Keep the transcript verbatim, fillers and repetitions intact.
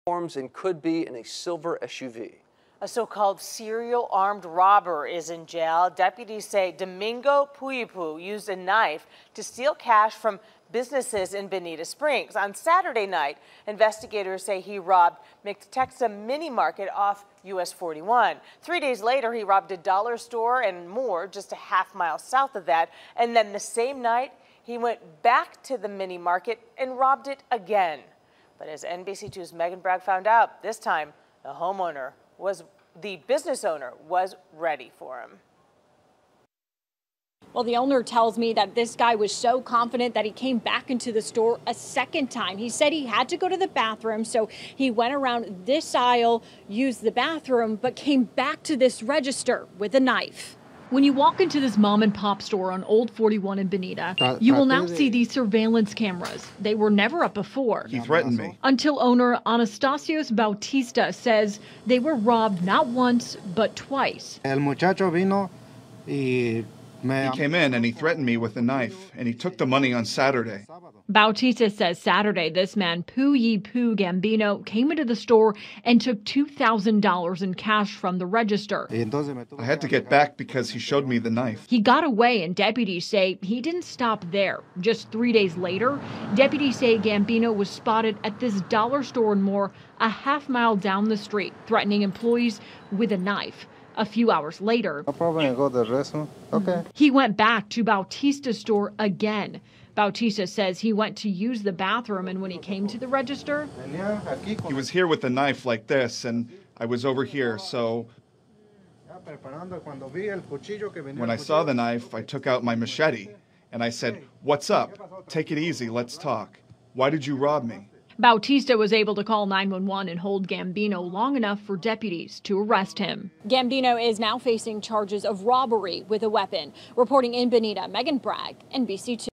and could be in a silver S U V. A so-called serial armed robber is in jail. Deputies say Domingo Puyipu used a knife to steal cash from businesses in Bonita Springs. On Saturday night, investigators say he robbed McTexa Mini Market off U S forty-one. Three days later, he robbed a dollar store and more just a half mile south of that. And then the same night, he went back to the mini market and robbed it again. But as N B C two's Megan Bragg found out, this time the homeowner was the business owner was ready for him. Well, the owner tells me that this guy was so confident that he came back into the store a second time. He said he had to go to the bathroom, so he went around this aisle, used the bathroom, but came back to this register with a knife. When you walk into this mom and pop store on Old forty-one in Bonita, you will now see these surveillance cameras. They were never up before. He threatened me. Until owner Anastasios Bautista says they were robbed not once, but twice. El muchacho vino y He came in and he threatened me with a knife, and he took the money on Saturday. Bautista says Saturday this man, Puyipu Gambino, came into the store and took two thousand dollars in cash from the register. I had to get back because he showed me the knife. He got away, and deputies say he didn't stop there. Just three days later, deputies say Gambino was spotted at this dollar store and more a half mile down the street, threatening employees with a knife. A few hours later, No problem, go to the restroom. Okay. he went back to Bautista's store again. Bautista says he went to use the bathroom, and when he came to the register, He was here with a knife like this, and I was over here, so when I saw the knife, I took out my machete, and I said, "What's up? Take it easy, let's talk. Why did you rob me?" Bautista was able to call nine one one and hold Gambino long enough for deputies to arrest him. Gambino is now facing charges of robbery with a weapon. Reporting in Bonita, Megan Bragg, N B C two.